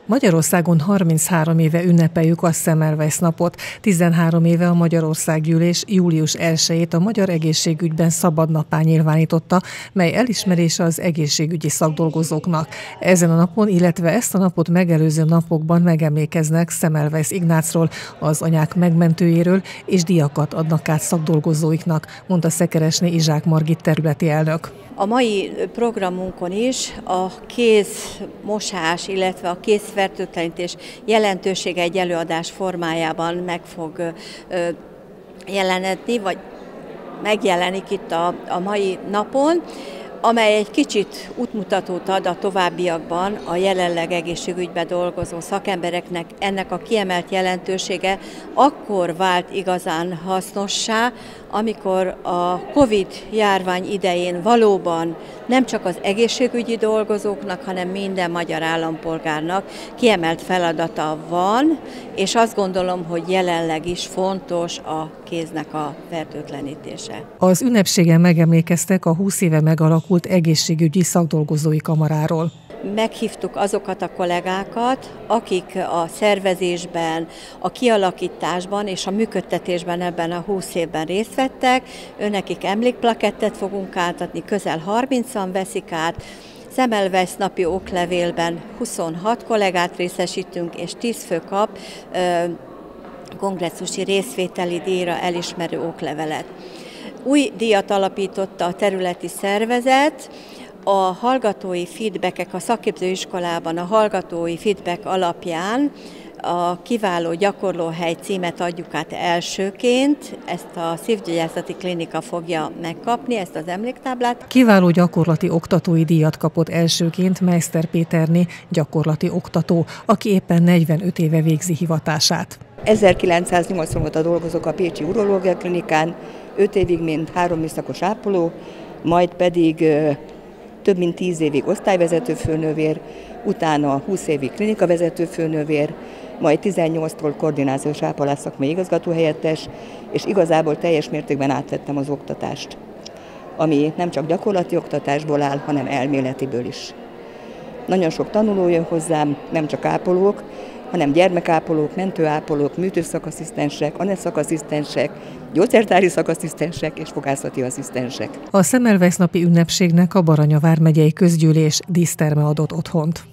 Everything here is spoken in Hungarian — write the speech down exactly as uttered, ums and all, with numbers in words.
Magyarországon harminchárom éve ünnepeljük a Semmelweis napot. tizenhárom éve a Magyarországgyűlés július elsejét a magyar egészségügyben szabad nappá nyilvánította, mely elismerése az egészségügyi szakdolgozóknak. Ezen a napon, illetve ezt a napot megelőző napokban megemlékeznek Semmelweis Ignácról, az anyák megmentőjéről, és díjakat adnak át szakdolgozóiknak, mondta Szekeresné Izsák Margit területi elnök. A mai programunkon is a kézmosás, illetve a kézfertőtlenítés jelentősége egy előadás formájában meg fog jelenedni, vagy megjelenik itt a, a mai napon, amely egy kicsit útmutatót ad a továbbiakban a jelenleg egészségügyben dolgozó szakembereknek. Ennek a kiemelt jelentősége akkor vált igazán hasznossá, amikor a Covid járvány idején valóban nem csak az egészségügyi dolgozóknak, hanem minden magyar állampolgárnak kiemelt feladata van, és azt gondolom, hogy jelenleg is fontos a kéznek a fertőtlenítése. Az ünnepségen megemlékeztek a húsz éve megalakult egészségügyi szakdolgozói kamaráról. Meghívtuk azokat a kollégákat, akik a szervezésben, a kialakításban és a működtetésben ebben a húsz évben részt vettek. Őnekik emlékplakettet fogunk átadni, közel harmincan veszik át. Semmelweis napi oklevélben huszonhat kollégát részesítünk, és tíz fő kap ö, kongresszusi részvételi díjra elismerő oklevelet. Új díjat alapította a területi szervezet. A hallgatói feedbackek a szakképzőiskolában a hallgatói feedback alapján a kiváló gyakorlóhely címet adjuk át elsőként, ezt a szívgyógyászati klinika fogja megkapni, ezt az emléktáblát. Kiváló gyakorlati oktatói díjat kapott elsőként Meister Péterné, gyakorlati oktató, aki éppen negyvenöt éve végzi hivatását. ezerkilencszáznyolcvan óta dolgozok a Pécsi Urológia Klinikán, öt évig mint három műszakos ápoló, majd pedig több mint tíz évig osztályvezető főnővér, utána húsz évig klinikavezető főnővér, majd tizennyolctól koordinációs ápolás szakmai igazgatóhelyettes, és igazából teljes mértékben átvettem az oktatást, ami nem csak gyakorlati oktatásból áll, hanem elméletiből is. Nagyon sok tanuló jön hozzám, nem csak ápolók, hanem gyermekápolók, mentőápolók, műtőszakasszisztensek, aneszszakasszisztensek, gyógyszertári szakasszisztensek és fogászati asszisztensek. A Semmelweis napi ünnepségnek a Baranya vármegyei közgyűlés díszterme adott otthont.